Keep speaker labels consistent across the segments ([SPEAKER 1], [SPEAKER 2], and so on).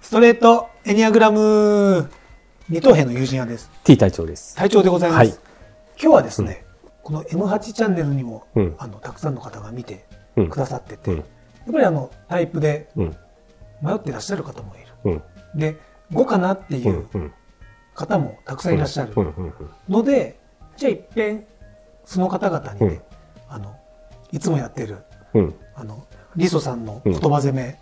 [SPEAKER 1] ストレートエニアグラム二等兵の友人屋です。
[SPEAKER 2] T 隊長です。
[SPEAKER 1] 隊長でございます。はい、今日はですね、この M8 チャンネルにも、たくさんの方が見てくださってて、やっぱりタイプで迷っていらっしゃる方もいる、で5かなっていう方もたくさんいらっしゃるので、じゃあ一遍その方々にね、いつもやってる、リソさんの言葉攻め、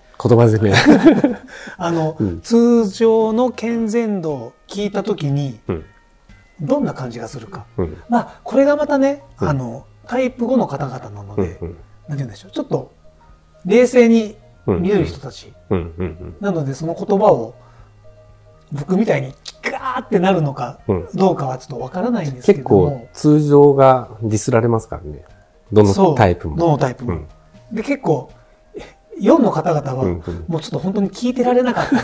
[SPEAKER 1] 通常の健全度を聞いたときに、どんな感じがするか。まあ、これがまたね、タイプ5の方々なので、なんて言うんでしょう。ちょっと、冷静に見れる人たち。なので、その言葉を、僕みたいにガーってなるのか、どうかはちょっとわからないんですけども。
[SPEAKER 2] 結構、通常がディスられますからね。どのタイプも。
[SPEAKER 1] どのタイプも。で、結構、4の方々は、もうちょっと本当に聞いてられなかった。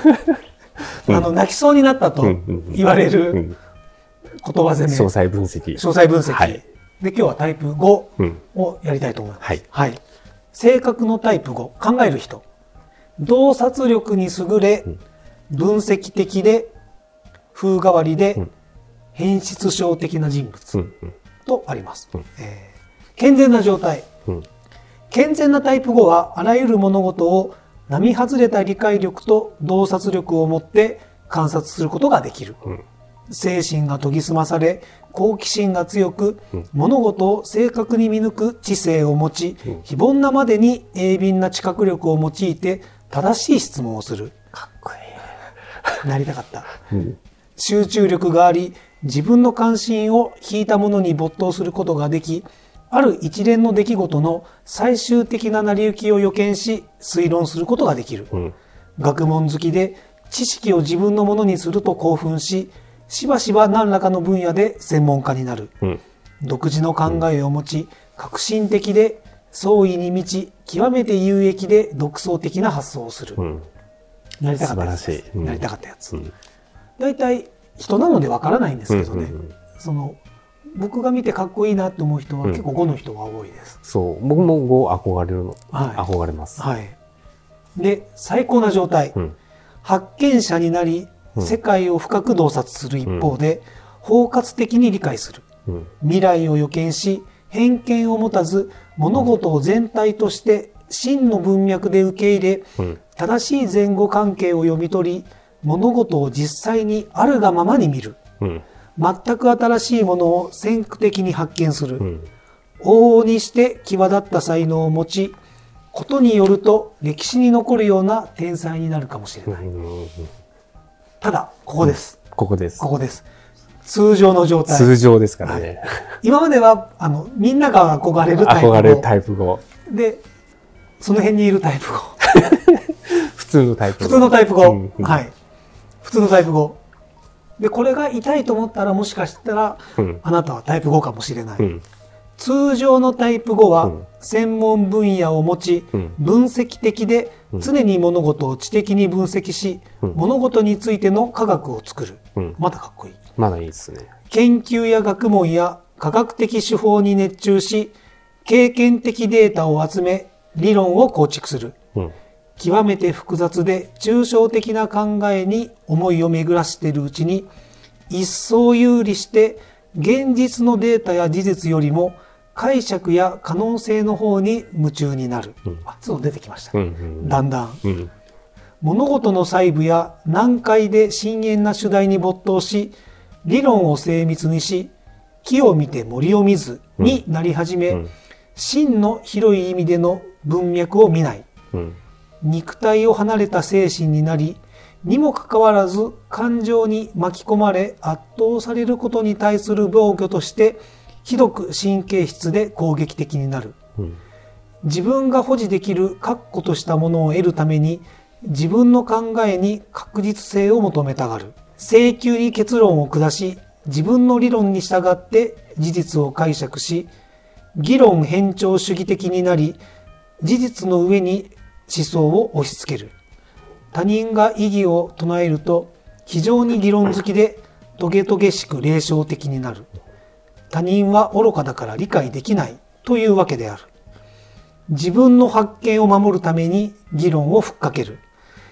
[SPEAKER 1] 泣きそうになったと言われる言葉攻め。
[SPEAKER 2] 詳細分析。
[SPEAKER 1] 詳細分析。で、今日はタイプ5をやりたいと思います。はい。性格のタイプ5、考える人。洞察力に優れ、分析的で、風変わりで、変質症的な人物とあります。健全な状態。健全なタイプ5はあらゆる物事を並外れた理解力と洞察力を持って観察することができる。精神が研ぎ澄まされ、好奇心が強く、物事を正確に見抜く知性を持ち、非凡なまでに鋭敏な知覚力を用いて正しい質問をする。
[SPEAKER 2] かっこい
[SPEAKER 1] い。なりたかった。集中力があり、自分の関心を引いたものに没頭することができ、ある一連の出来事の最終的な成り行きを予見し、推論することができる。学問好きで、知識を自分のものにすると興奮し、しばしば何らかの分野で専門家になる。独自の考えを持ち、革新的で、創意に満ち、極めて有益で独創的な発想をする。やりたかったやつです。やりたかったやつ。大体、人なのでわからないんですけどね。僕が見てかっこいいなって思う人は結構5の人が多いです。
[SPEAKER 2] そう。僕も5憧れるの。憧れます。
[SPEAKER 1] はい。で、最高な状態。発見者になり、世界を深く洞察する一方で、包括的に理解する。未来を予見し、偏見を持たず、物事を全体として真の文脈で受け入れ、正しい前後関係を読み取り、物事を実際にあるがままに見る。全く新しいものを先駆的に発見する。往々にして際立った才能を持ち、ことによると歴史に残るような天才になるかもしれない。ただ、ここです。
[SPEAKER 2] ここです。
[SPEAKER 1] ここです。通常の状態。
[SPEAKER 2] 通常ですからね。
[SPEAKER 1] 今までは、みんなが憧れるタイプ5。
[SPEAKER 2] 憧れるタイプ5。
[SPEAKER 1] で、その辺にいるタイプ5。
[SPEAKER 2] 普通のタイプ5。
[SPEAKER 1] 普通のタイプ5。はい。普通のタイプ5。で、これが痛いと思ったらもしかしたら、あなたはタイプ5かもしれない。通常のタイプ5は、専門分野を持ち、分析的で、常に物事を知的に分析し、物事についての科学を作る。まだかっこいい。
[SPEAKER 2] まだいいですね。
[SPEAKER 1] 研究や学問や科学的手法に熱中し、経験的データを集め、理論を構築する。極めて複雑で抽象的な考えに思いを巡らしているうちに、一層有利して現実のデータや事実よりも解釈や可能性の方に夢中になる。ちょっと出てきました。だんだん。物事の細部や難解で深遠な主題に没頭し、理論を精密にし、木を見て森を見ずになり始め、真の広い意味での文脈を見ない。肉体を離れた精神になり、にもかかわらず感情に巻き込まれ圧倒されることに対する防御として、ひどく神経質で攻撃的になる。自分が保持できる確固としたものを得るために、自分の考えに確実性を求めたがる。請求に結論を下し、自分の理論に従って事実を解釈し、議論偏重主義的になり、事実の上に思想を押し付ける。他人が異議を唱えると、非常に議論好きで、トゲトゲしく霊障的になる。他人は愚かだから理解できないというわけである。自分の発見を守るために議論をふっかける。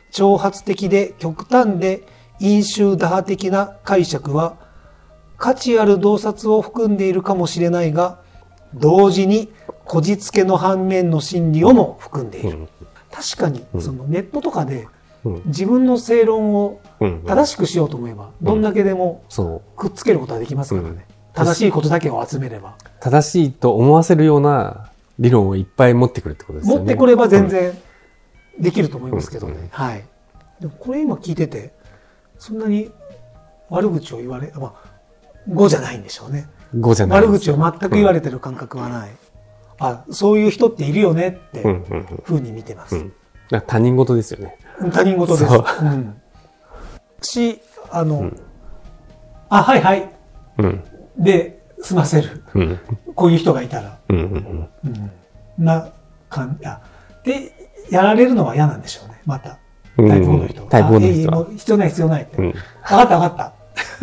[SPEAKER 1] 挑発的で極端で因習打破的な解釈は価値ある洞察を含んでいるかもしれないが、同時にこじつけの反面の真理をも含んでいる。確かにそのネットとかで自分の正論を正しくしようと思えばどんだけでもくっつけることはできますからね。正しいことだけを集めれば。
[SPEAKER 2] 正しいと思わせるような理論をいっぱい持ってくるってことですよね。
[SPEAKER 1] 持ってくれば全然できると思いますけどね。はい。でもこれ今聞いてて、そんなに悪口を言われ、まあ、5じゃないんでしょうね。
[SPEAKER 2] 5じゃない。
[SPEAKER 1] 悪口を全く言われてる感覚はない。あ、そういう人っているよねってふうに見てます。
[SPEAKER 2] 他人事ですよね。
[SPEAKER 1] 他人事です。はいはい。で、済ませる。こういう人がいたら。で、やられるのは嫌なんでしょうね。また。タイプ5の人。
[SPEAKER 2] タイプ5の人は。
[SPEAKER 1] 必要ない必要ないって。分かった分かった。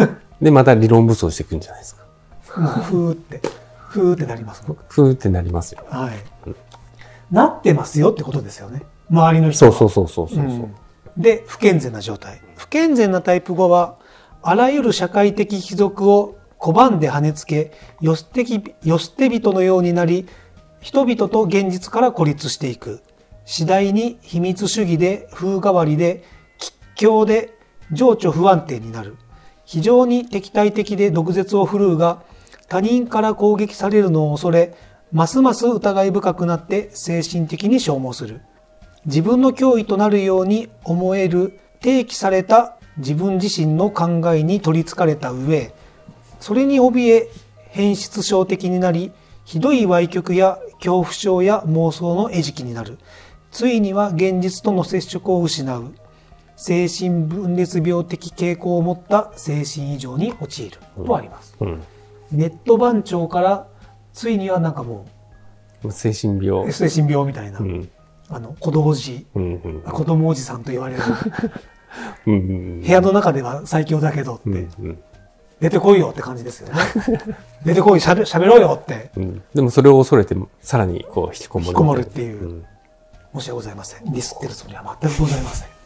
[SPEAKER 2] で、また理論武装していくんじゃないですか。
[SPEAKER 1] もうふーってなります。
[SPEAKER 2] ふーってなりますよ。
[SPEAKER 1] はい。なってますよってことですよね。周りの人は。
[SPEAKER 2] そう。
[SPEAKER 1] で、不健全な状態。不健全なタイプ5は、あらゆる社会的帰属を拒んで跳ねつけ、よ捨て人のようになり、人々と現実から孤立していく。次第に秘密主義で風変わりで、吉凶で情緒不安定になる。非常に敵対的で毒舌を振るうが、他人から攻撃されるのを恐れ、ますます疑い深くなって精神的に消耗する。自分の脅威となるように思える提起された自分自身の考えに取りつかれた上、それに怯え変質症的になり、ひどい歪曲や恐怖症や妄想の餌食になる。ついには現実との接触を失う。精神分裂病的傾向を持った精神異常に陥る。とあります。ネット番長からついにはなんかも
[SPEAKER 2] う精神病
[SPEAKER 1] みたいな、子供おじ、子供おじさんと言われる部屋の中では最強だけどって、出てこいよって感じですよね。出てこい、しゃべろうよって、
[SPEAKER 2] でもそれを恐れてさらにこう引きこもる
[SPEAKER 1] っていう、申し訳ございません。ディスってるつもりは全くございません。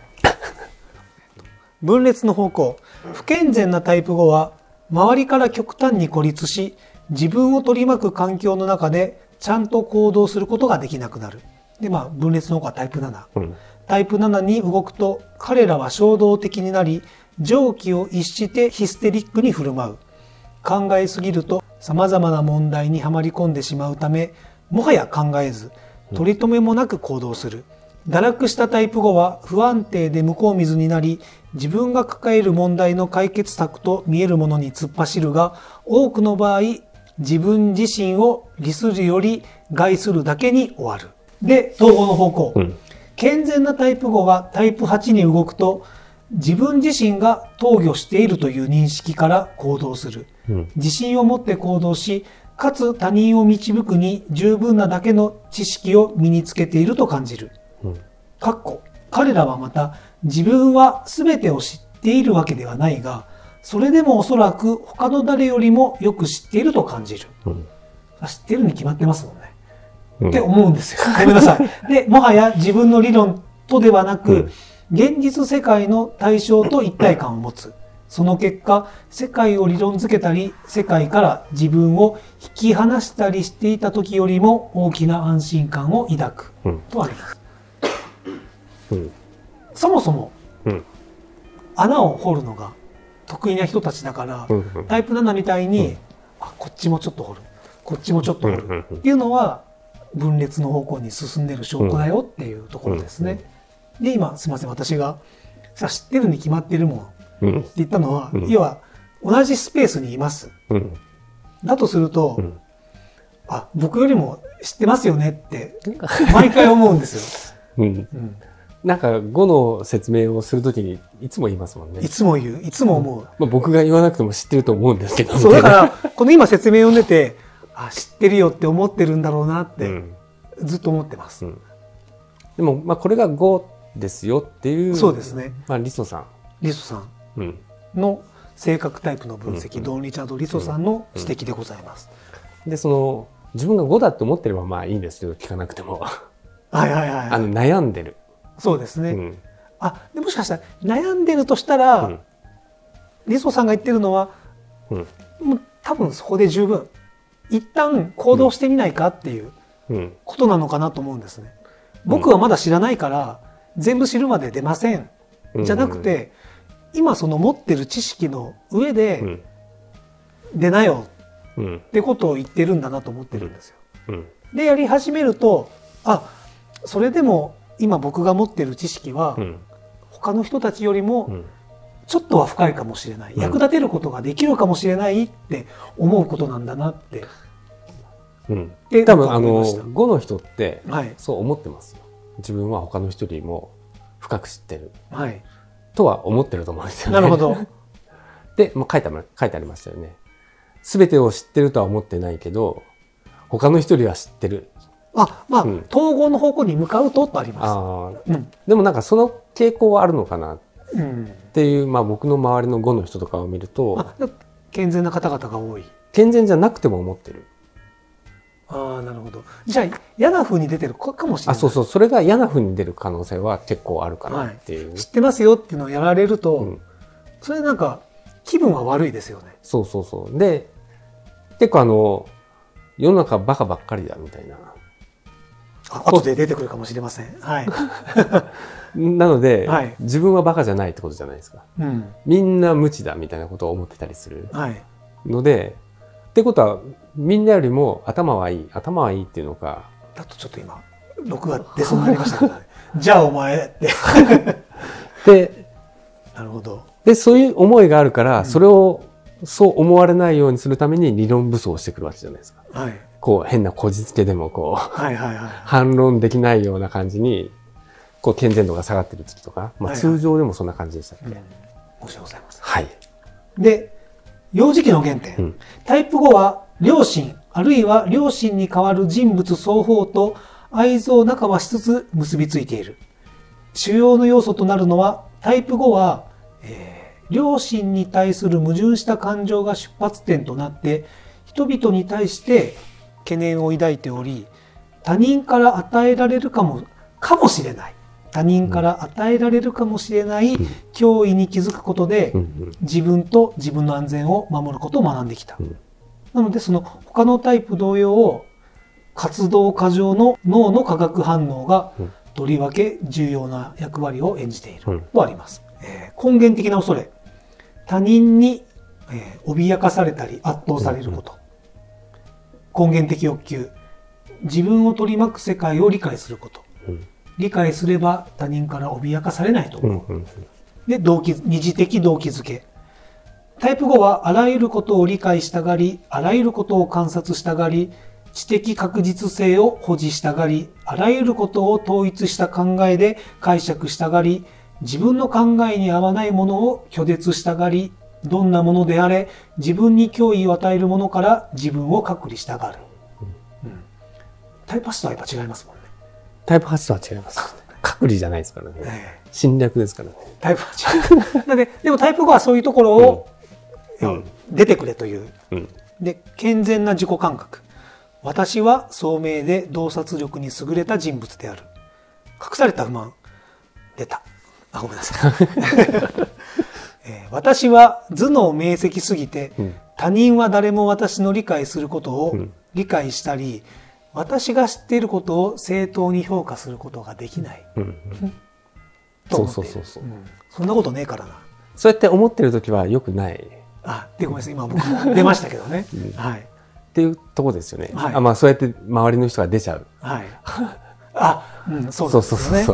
[SPEAKER 1] 分裂の方向。不健全なタイプ5は周りから極端に孤立し、自分を取り巻く環境の中でちゃんと行動することができなくなる。で、分裂の方がタイプ7。タイプ7に動くと、彼らは衝動的になり、常軌を逸してヒステリックに振る舞う。考えすぎると様々な問題にはまり込んでしまうため、もはや考えず、取り留めもなく行動する。堕落したタイプ5は不安定で向こう水になり、自分が抱える問題の解決策と見えるものに突っ走るが、多くの場合、自分自身を利するより害するだけに終わる。で、統合の方向。健全なタイプ5がタイプ8に動くと、自分自身が投与しているという認識から行動する。自信を持って行動し、かつ他人を導くに十分なだけの知識を身につけていると感じる。彼らはまた自分は全てを知っているわけではないが、それでもおそらく他の誰よりもよく知っていると感じる。知ってるに決まってますもんね。って思うんですよ。ごめんなさい。で、もはや自分の理論とではなく、現実世界の対象と一体感を持つ。その結果、世界を理論づけたり、世界から自分を引き離したりしていた時よりも大きな安心感を抱く。とあります。そもそも、穴を掘るのが得意な人たちだから、タイプ7みたいに、こっちもちょっと掘る、こっちもちょっと掘るっていうのは分裂の方向に進んでる証拠だよっていうところですね。で、今すいません、私が知ってるに決まってるもんって言ったのは、要は同じスペースにいます。だとすると、僕よりも知ってますよねって毎回思うんですよ。
[SPEAKER 2] なんか5の説明をするときにいつも言いますもんね。
[SPEAKER 1] いつも言う、いつも思う。
[SPEAKER 2] 僕が言わなくても知ってると思うんですけど。
[SPEAKER 1] そう、だから、この今説明を読んでて、知ってるよって思ってるんだろうなって、ずっと思ってます。
[SPEAKER 2] でも、これが5ですよっていう。
[SPEAKER 1] そうですね。
[SPEAKER 2] リソさ
[SPEAKER 1] んの性格タイプの分析、ドン・リチャード・リソさんの指摘でございます。
[SPEAKER 2] で、自分が5だって思ってればいいんですけど、聞かなくても。悩んでる。
[SPEAKER 1] そうですね。 でもしかしたら悩んでるとしたら、リソさんが言ってるのは、もう多分そこで十分。一旦行動してみないかっていうことなのかなと思うんですね。僕はまだ知らないから、全部知るまで出ません。じゃなくて、今その持ってる知識の上で、出なよってことを言ってるんだなと思ってるんですよ。で、やり始めると、それでも今僕が持ってる知識は、他の人たちよりも、ちょっとは深いかもしれない。役立てることができるかもしれないって思うことなんだなって。
[SPEAKER 2] 多分5の人って、そう思ってますよ。自分は他の人よりも深く知ってる。とは思ってると思うんですよね。
[SPEAKER 1] なるほど。
[SPEAKER 2] で、書いてありましたよね。すべてを知ってるとは思ってないけど、他の人よりは知ってる。
[SPEAKER 1] 統合の方向に向かうとあります。
[SPEAKER 2] でもなんかその傾向はあるのかなっていう、僕の周りの5の人とかを見ると、
[SPEAKER 1] 健全な方々が多い。
[SPEAKER 2] 健全じゃなくても思ってる。
[SPEAKER 1] なるほど。じゃあ嫌な風に出てるかもしれない。
[SPEAKER 2] それが嫌な風に出る可能性は結構あるかなっていう。
[SPEAKER 1] 知ってますよっていうのをやられると、それなんか気分は悪いですよね。
[SPEAKER 2] で、結構世の中バカばっかりだみたいな。
[SPEAKER 1] 後で出てくるかもしれません。
[SPEAKER 2] なので、自分はバカじゃないってことじゃないですか。みんな無知だみたいなことを思ってたりするので、ってことはみんなよりも頭はいいっていうのか。
[SPEAKER 1] だとちょっと今6が出そうになりましたけどね。じゃあお前って。
[SPEAKER 2] で、
[SPEAKER 1] なるほど。
[SPEAKER 2] でそういう思いがあるから、それをそう思われないようにするために理論武装してくるわけじゃないですか。変なこじつけでも反論できないような感じに健全度が下がってる時とか、通常でもそんな感じでしたっけ。
[SPEAKER 1] 申し訳ございません。で、幼児期の原点。タイプ5は良心、あるいは良心に代わる人物双方と愛憎仲はしつつ結びついている。主要の要素となるのは、タイプ5は、良心に対する矛盾した感情が出発点となって、人々に対して懸念を抱いており、他人から与えられるかもしれない。他人から与えられるかもしれない脅威に気づくことで、自分と自分の安全を守ることを学んできた。なので、その他のタイプ同様、活動過剰の脳の化学反応がとりわけ重要な役割を演じているとあります。根源的な恐れ。他人に脅かされたり圧倒されること。根源的欲求。自分を取り巻く世界を理解すること。理解すれば他人から脅かされないと思う。で、二次的動機づけ。タイプ5はあらゆることを理解したがり、あらゆることを観察したがり、知的確実性を保持したがり、あらゆることを統一した考えで解釈したがり、自分の考えに合わないものを拒絶したがり、どんなものであれ、自分に脅威を与えるものから自分を隔離したがる。タイプ8とはやっぱ違いますもんね。
[SPEAKER 2] タイプ8とは違います。隔離じゃないですからね。侵略ですからね。
[SPEAKER 1] タイプ8。でもタイプ5はそういうところを、出てくれという。で、健全な自己感覚。私は聡明で洞察力に優れた人物である。隠された不満。出た。ごめんなさい。私は頭脳明晰すぎて、他人は誰も私の理解することを理解したり、私が知っていることを正当に評価することができない。そんなことねえからな。
[SPEAKER 2] そうやって思ってるときは良くない。
[SPEAKER 1] ごめんなさい。今僕も出ましたけどね。
[SPEAKER 2] っていうところですよね。そうやって周りの人が出ちゃう。
[SPEAKER 1] そうですね。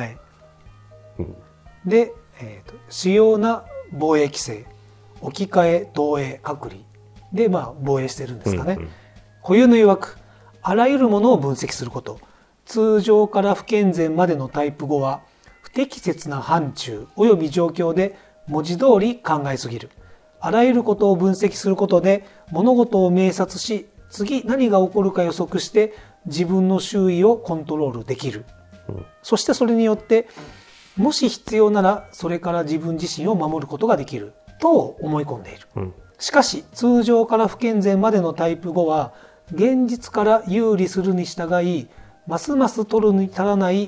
[SPEAKER 1] で、主要な防衛規制、置き換え、投影、隔離で、防衛してるんですかね。固有の曰く、あらゆるものを分析すること。通常から不健全までのタイプ5は、不適切な範疇及び状況で文字通り考えすぎる。あらゆることを分析することで物事を明察し、次何が起こるか予測して自分の周囲をコントロールできる。そしてそれによって、もし必要ならそれから自分自身を守ることができると思い込んでいる。しかし通常から不健全までのタイプ5は現実から有利するに従いますます取るに足らない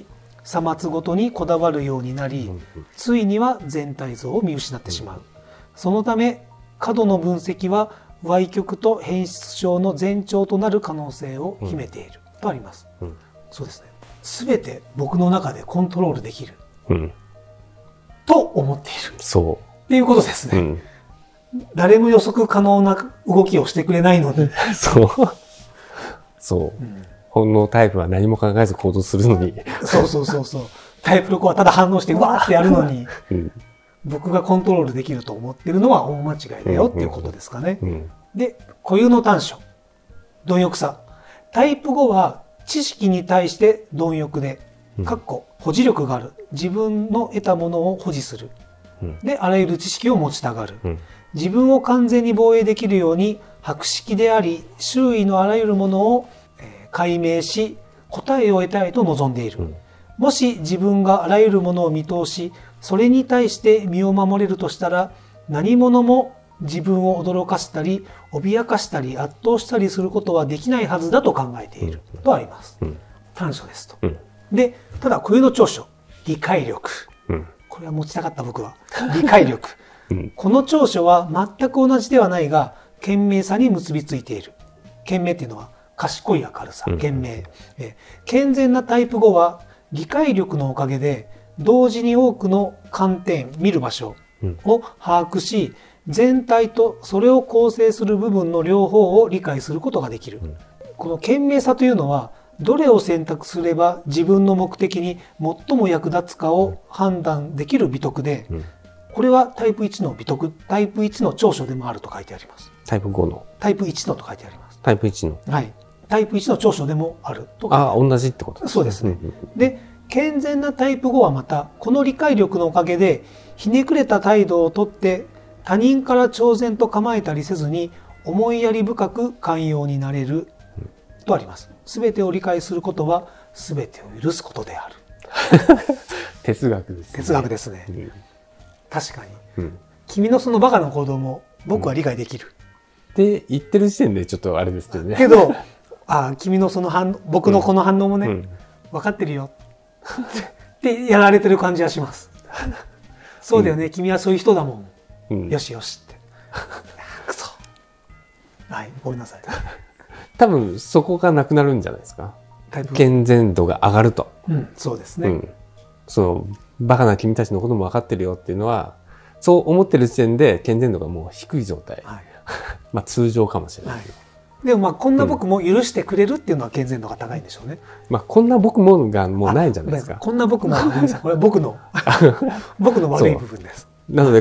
[SPEAKER 1] さまつごとにこだわるようになり、ついには全体像を見失ってしまう。そのため過度の分析は歪曲と変質症の前兆となる可能性を秘めている、とあります。そうですね。すべて僕の中でコントロールできる、と思っている。
[SPEAKER 2] そう。
[SPEAKER 1] っていうことですね。誰も予測可能な動きをしてくれないのに。
[SPEAKER 2] そう。そう。本能タイプは何も考えず行動するのに。
[SPEAKER 1] そう。タイプ6はただ反応してわーってやるのに、僕がコントロールできると思ってるのは大間違いだよっていうことですかね。で、固有の短所。貪欲さ。タイプ5は知識に対して貪欲で、保持力がある。自分の得たものを保持する。で、あらゆる知識を持ちたがる。自分を完全に防衛できるように博識であり、周囲のあらゆるものを解明し、答えを得たいと望んでいる。もし自分があらゆるものを見通し、それに対して身を守れるとしたら、何者も自分を驚かしたり、脅かしたり、圧倒したりすることはできないはずだと考えている。とあります。短所ですと。で、ただ固有の長所。理解力。これは持ちたかった僕は。理解力。この長所は全く同じではないが、賢明さに結びついている。賢明っていうのは賢い明るさ、賢明。健全なタイプ5は理解力のおかげで、同時に多くの観点、見る場所を把握し、全体とそれを構成する部分の両方を理解することができる。この賢明さというのは、どれを選択すれば自分の目的に最も役立つかを判断できる美徳で、これはタイプ1の美徳、タイプ1の長所でもあると書いてあります。
[SPEAKER 2] タイプ5の。
[SPEAKER 1] タイプ1のと書いてあります。
[SPEAKER 2] タイプ1の。
[SPEAKER 1] はい。タイプ1の長所でもあると。
[SPEAKER 2] 同じってことですね。
[SPEAKER 1] そうですね。で、健全なタイプ5はまた、この理解力のおかげで、ひねくれた態度をとって、他人から挑然と構えたりせずに、思いやり深く寛容になれる、とあります。すべてを理解することは、すべてを許すことである。
[SPEAKER 2] 哲学ですね。
[SPEAKER 1] 哲学ですね。確かに、君のそのバカな行動も僕は理解できる。
[SPEAKER 2] って言ってる時点でちょっとあれですけどね。
[SPEAKER 1] けど、君のその僕のこの反応もね、分かってるよってやられてる感じはします。そうだよね、君はそういう人だもん。よしよしって。くそ。はい、ごめんなさい。
[SPEAKER 2] 多分そこがなくなるんじゃないですか。健全度が上がると。
[SPEAKER 1] そうですね。
[SPEAKER 2] そのバカな君たちのことも分かってるよっていうのは、そう思ってる時点で健全度がもう低い状態。まあ通常かもしれない。
[SPEAKER 1] でもこんな僕も許してくれるっていうのは健全度が高いんでしょうね。
[SPEAKER 2] こんな僕もがもうないじゃないですか。
[SPEAKER 1] こんな僕も、これは僕の悪い部分です。
[SPEAKER 2] なので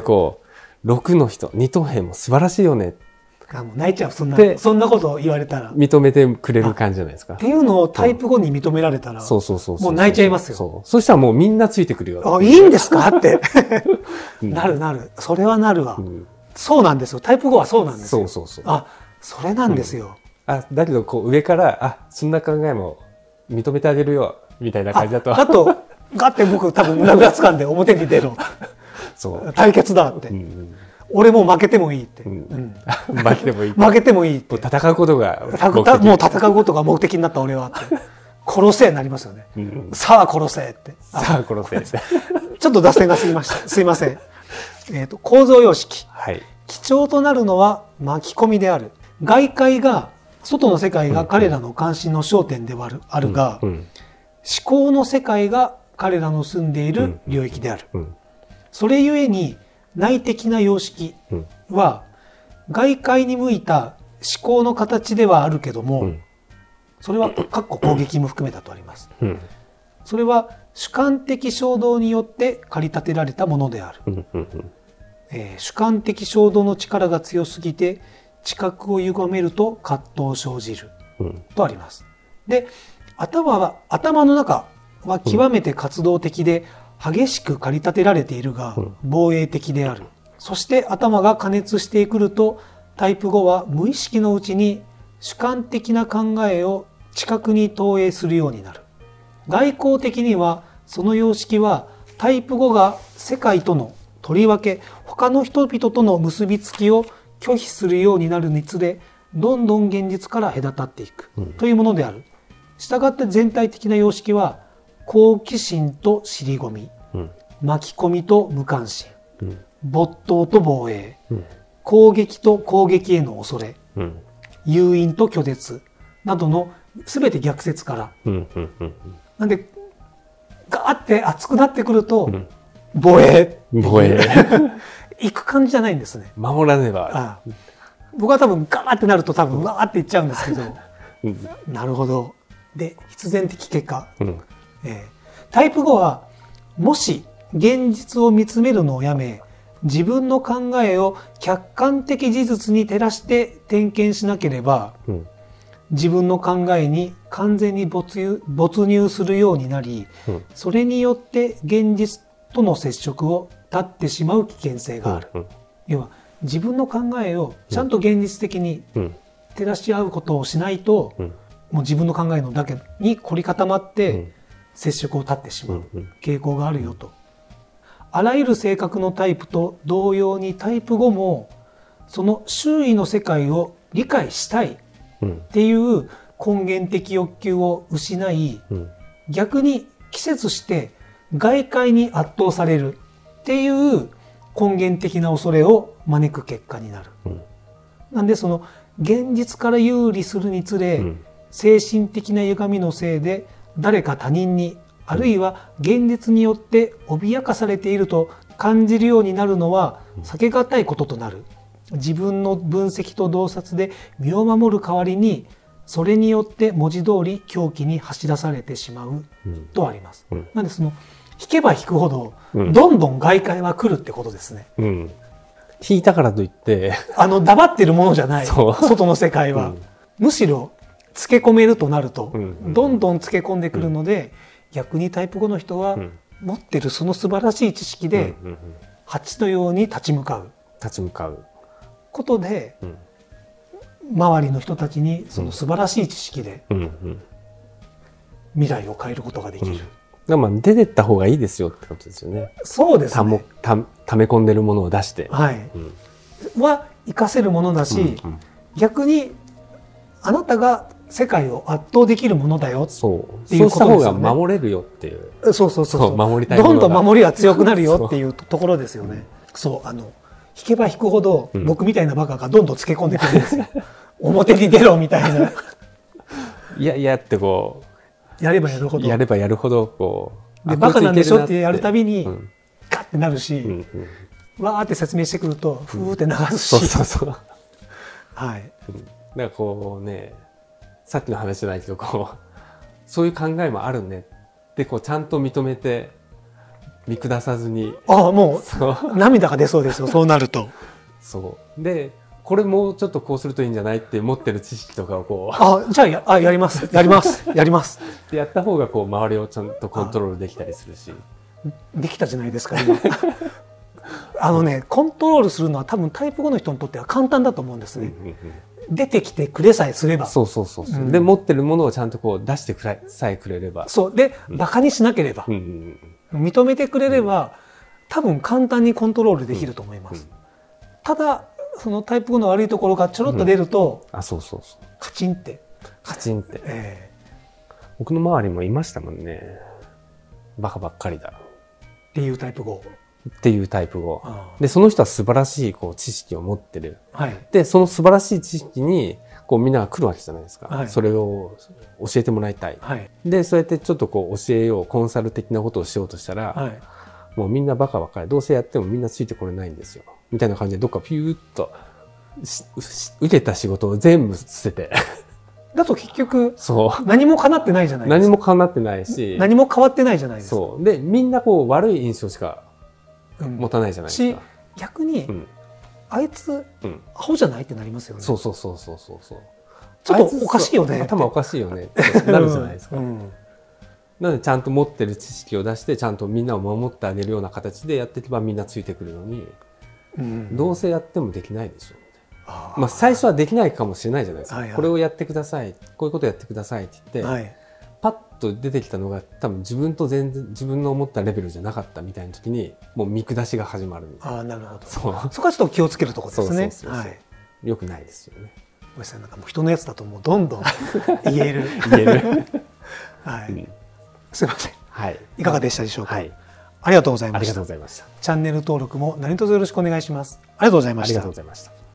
[SPEAKER 2] 6の人、二等兵も素晴らしいよね。
[SPEAKER 1] もう泣いちゃう、そんなことを言われたら。
[SPEAKER 2] 認めてくれる感じじゃないですか。
[SPEAKER 1] っていうのをタイプ5に認められたら、もう泣いちゃいますよ。
[SPEAKER 2] そしたらもうみんなついてくるよ。
[SPEAKER 1] いいんですかってなる。それはなるわ。そうなんですよ。タイプ5はそうなんですよ。それなんですよ。
[SPEAKER 2] だけど上からそんな考えも認めてあげるよみたいな感じだと。
[SPEAKER 1] ガッて僕多分胸ぐらつかんで表に出る。対決だって。俺も負けてもいいって。
[SPEAKER 2] 負けてもいい。
[SPEAKER 1] 負けてもいいって。
[SPEAKER 2] 戦うことが
[SPEAKER 1] もう戦うことが目的になった俺はって。殺せになりますよね。さあ殺せって。
[SPEAKER 2] さあ殺せ。
[SPEAKER 1] ちょっと脱線が過ぎました。すいません。構造様式。基調となるのは巻き込みである。外界が、外の世界が彼らの関心の焦点ではあるが、思考の世界が彼らの住んでいる領域である。それゆえに内的な様式は外界に向いた思考の形ではあるけども、それは攻撃も含めたとあります。それは主観的衝動によって駆り立てられたものである。主観的衝動の力が強すぎて知覚を歪めると葛藤生じる、とあります。で、頭の中は極めて活動的で激しく駆り立てられているが防衛的である。そして頭が加熱してくるとタイプ5は無意識のうちに主観的な考えを知覚に投影するようになる。外交的にはその様式はタイプ5が世界とのとりわけ他の人々との結びつきを拒否するようになるにつれ、どんどん現実から隔たっていくというものである。したがって全体的な様式は好奇心と尻込み、巻き込みと無関心、没頭と防衛、攻撃と攻撃への恐れ、誘引と拒絶などの全て逆説から、なんでガーって熱くなってくると、防衛行く感じじゃないんですね。
[SPEAKER 2] 守らねば。
[SPEAKER 1] 僕は多分ガーってなると多分わーっていっちゃうんですけど、なるほど。で、必然的結果、タイプ5はもし現実を見つめるのをやめ、自分の考えを客観的事実に照らして点検しなければ、自分の考えに完全に没入するようになり、それによって現実との接触を断ってしまう危険性がある。要は自分の考えをちゃんと現実的に照らし合うことをしないと、もう自分の考えのだけに凝り固まって接触を断ってしまう傾向があるよと。あらゆる性格のタイプと同様にタイプ5もその周囲の世界を理解したいっていう根源的欲求を失い、逆に季節して外界に圧倒されるっていう根源的な恐れを招く結果になる。なんでその現実から有利するにつれ、精神的な歪みのせいで誰か他人にあるいは現実によって脅かされていると感じるようになるのは避けがたいこととなる。自分の分析と洞察で身を守る代わりにそれによって文字通り狂気に走らされてしまうとあります。なんでその引けば引くほどどんどん外界は来るってことですね。
[SPEAKER 2] 引いたからといって
[SPEAKER 1] 黙ってるものじゃない外の世界は、むしろつけ込めるとなるとどんどんつけ込んでくるので、逆にタイプ5の人は持ってるその素晴らしい知識で蜂のように立ち向かうことで、周りの人たちにその素晴らしい知識で未来を変えることができる。
[SPEAKER 2] まあ出てった方がいいですよってことですよね。
[SPEAKER 1] そうですね。
[SPEAKER 2] 溜め込んでるものを出して。
[SPEAKER 1] は活かせるものだし、逆にあなたが世界を圧倒できるものだよっていうことですよね。
[SPEAKER 2] そうした方が守れるよっていう。
[SPEAKER 1] そう
[SPEAKER 2] 守りたいものが
[SPEAKER 1] どんどん守りは強くなるよっていうところですよね。引けば引くほど僕みたいなバカがどんどんつけ込んでくるんですよ。表に出ろみたいな。
[SPEAKER 2] いやってこう。
[SPEAKER 1] やればやるほど
[SPEAKER 2] こう。
[SPEAKER 1] でバカなんでしょってやるたびにガッてなるし、わーって説明してくるとふーって流すし。はい。
[SPEAKER 2] だからこうね、さっきの話じゃないけどそういう考えもあるねってちゃんと認めて見下さずに。
[SPEAKER 1] もう涙が出そうですよ。そうなると。
[SPEAKER 2] でこれもうちょっとこうするといいんじゃないって持ってる知識とかを
[SPEAKER 1] じゃあやります
[SPEAKER 2] ってやった方が周りをちゃんとコントロールできたりするし。
[SPEAKER 1] できたじゃないですか今。コントロールするのは多分タイプ5の人にとっては簡単だと思うんですね。出てきてくれさえすれば。
[SPEAKER 2] で持ってるものをちゃんと出してさえくれれば。
[SPEAKER 1] でバカにしなければ、認めてくれれば多分簡単にコントロールできると思います。ただそのタイプ5の悪いところがちょろっと出ると、カチンって、
[SPEAKER 2] 僕の周りもいましたもんね。バカばっかりだ
[SPEAKER 1] っていうタイプ5。
[SPEAKER 2] でその人は素晴らしい知識を持ってる。でその素晴らしい知識にみんなが来るわけじゃないですか。それを教えてもらいたい。でそうやってちょっと教えよう、コンサル的なことをしようとしたら、もうみんなバカばっかり、どうせやってもみんなついてこれないんですよみたいな感じでどっかピューッと受けた仕事を全部捨てて
[SPEAKER 1] だと結局何も叶ってないじゃないですか。
[SPEAKER 2] 何も叶ってないし
[SPEAKER 1] 何も変わってないじゃないですか。
[SPEAKER 2] でみんな悪い印象しか持たないじゃないですか。
[SPEAKER 1] 逆に、あいつアホじゃないってなりますよね。
[SPEAKER 2] ちょっと
[SPEAKER 1] おかしいよね。
[SPEAKER 2] 頭おかしいよねってなるじゃないですか。なのでちゃんと持ってる知識を出してちゃんとみんなを守ってあげるような形でやっていけばみんなついてくるのに、どうせやってもできないでしょ。最初はできないかもしれないじゃないですか。これをやってください、こういうことやってくださいって言って、パッと出てきたのが多分自分と全然自分の思ったレベルじゃなかったみたいな時にもう見下しが始まる。
[SPEAKER 1] なるほど。そこはちょっと気をつけるところですね。
[SPEAKER 2] よくないですよね。
[SPEAKER 1] なんかもう人のやつだともうどんどん言える。
[SPEAKER 2] はい。
[SPEAKER 1] すいません。 いかがでしたでしょうか。ありがとうございました。
[SPEAKER 2] ありがとうございました。
[SPEAKER 1] チャンネル登録も何卒よろしくお願いします。ありがとうございました。
[SPEAKER 2] ありがとうございました。